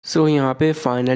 यहाँ पे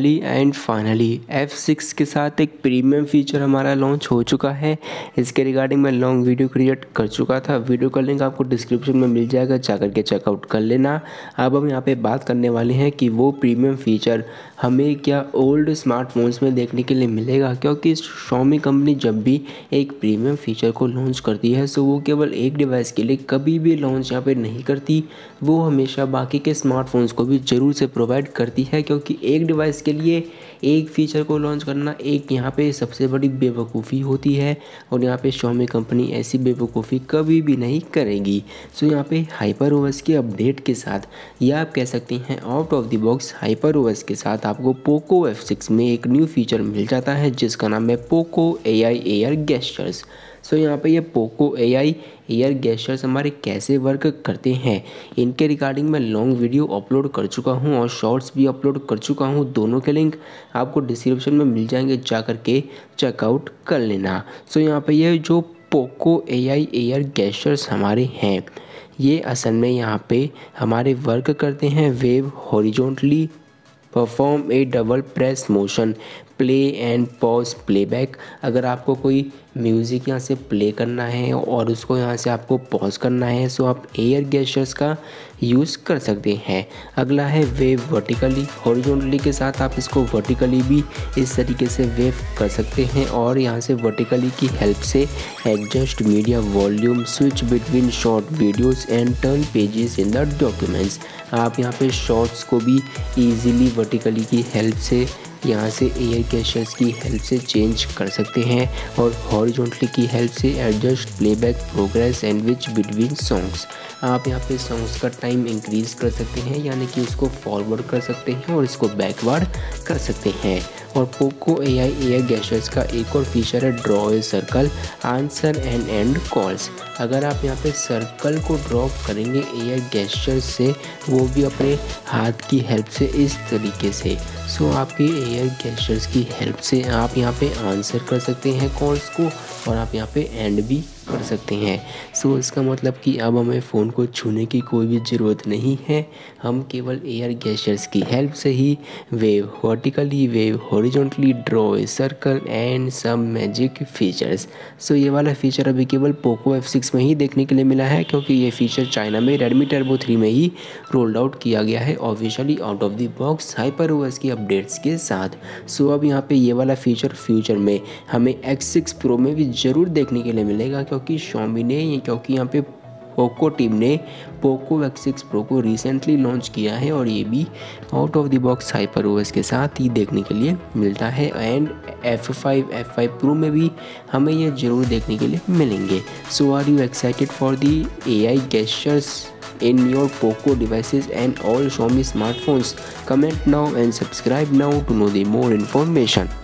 finally F6 के साथ एक प्रीमियम फीचर हमारा लॉन्च हो चुका है। इसके रिगार्डिंग मैं लॉन्ग वीडियो क्रिएट कर चुका था। वीडियो का लिंक आपको डिस्क्रिप्शन में मिल जाएगा, जाकर के चेकआउट कर लेना। अब हम यहाँ पे बात करने वाले हैं कि वो प्रीमियम फीचर हमें क्या ओल्ड स्मार्टफोन्स में देखने के लिए मिलेगा, क्योंकि Xiaomi कंपनी जब भी एक प्रीमियम फीचर को लॉन्च करती है तो वो केवल एक डिवाइस के लिए कभी भी लॉन्च यहाँ पे नहीं करती, वो हमेशा बाकी के स्मार्टफोन्स को भी ज़रूर से प्रोवाइड करती है। क्योंकि एक डिवाइस के लिए एक फ़ीचर को लॉन्च करना एक यहाँ पे सबसे बड़ी बेवकूफ़ी होती है, और यहाँ पे Xiaomi कंपनी ऐसी बेवकूफ़ी कभी भी नहीं करेगी। यहाँ पे HyperOS के अपडेट के साथ, या आप कह सकते हैं out of the box HyperOS के साथ आपको Poco F6 में एक न्यू फीचर मिल जाता है जिसका नाम है Poco AI एयर गेस्चर्स। यहाँ पे ये Poco AI एयर गेस्चर्स हमारे कैसे वर्क करते हैं, इनके रिगार्डिंग मैं लॉन्ग वीडियो अपलोड कर चुका हूँ और शॉर्ट्स भी अपलोड कर चुका हूँ। दोनों के लिंक आपको डिस्क्रिप्शन में मिल जाएंगे, जा कर के चेकआउट कर लेना। यहाँ पे ये जो Poco AI एयर गेस्चर्स हमारे हैं, ये असल में यहाँ पे हमारे वर्क करते हैं wave horizontally perform a double press motion play and pause playback. अगर आपको कोई म्यूज़िक यहाँ से प्ले करना है और उसको यहाँ से आपको पॉज करना है तो आप एयर गेस्चर्स का यूज़ कर सकते हैं। अगला है वेव वर्टिकली, हॉरिजॉन्टली के साथ आप इसको वर्टिकली भी इस तरीके से वेव कर सकते हैं, और यहाँ से वर्टिकली की हेल्प से adjust media volume, switch between short videos and turn pages in the documents. आप यहाँ पे शॉर्ट्स को भी ईजिली वर्टिकली की हेल्प से यहाँ से एयर गेस्चर्स की हेल्प से चेंज कर सकते हैं, और हॉरिजॉन्टली की हेल्प से adjust playback progress and switch between songs. आप यहाँ पे सॉन्ग्स का टाइम इंक्रीज़ कर सकते हैं, यानी कि उसको फॉरवर्ड कर सकते हैं और इसको बैकवर्ड कर सकते हैं। और Poco AI एयर गेस्चर्स का एक और फीचर है draw a circle answer and end calls. अगर आप यहाँ पे सर्कल को ड्रॉ करेंगे एयर गेस्चर्स से, वो भी अपने हाथ की हेल्प से इस तरीके से, आपके एयर गेस्चर्स की हेल्प से आप यहाँ पे आंसर कर सकते हैं कॉल्स को, और आप यहाँ पे एंड भी कर सकते हैं। इसका मतलब कि अब हमें फ़ोन को छूने की कोई भी ज़रूरत नहीं है, हम केवल एयर गेस्चर्स की हेल्प से ही wave vertically, wave horizontally, draw a circle and some magic features. ये वाला फीचर अभी केवल Poco F6 में ही देखने के लिए मिला है, क्योंकि ये फीचर चाइना में Redmi Turbo 3 में ही रोल्ड आउट किया गया है officially out of the box HyperOS की अपडेट्स के साथ। अब यहाँ पे ये वाला फीचर फ्यूचर में हमें X6 Pro में भी ज़रूर देखने के लिए मिलेगा, क्योंकि यहाँ पे पोको टीम ने Poco X6 Pro को रिसेंटली लॉन्च किया है, और ये भी out of the box HyperOS के साथ ही देखने के लिए मिलता है। एंड F5 Pro में भी हमें ये ज़रूर देखने के लिए मिलेंगे। Are you excited for the AI gestures in your Poco devices and all Xiaomi smartphones? Comment now and subscribe now to know the more information.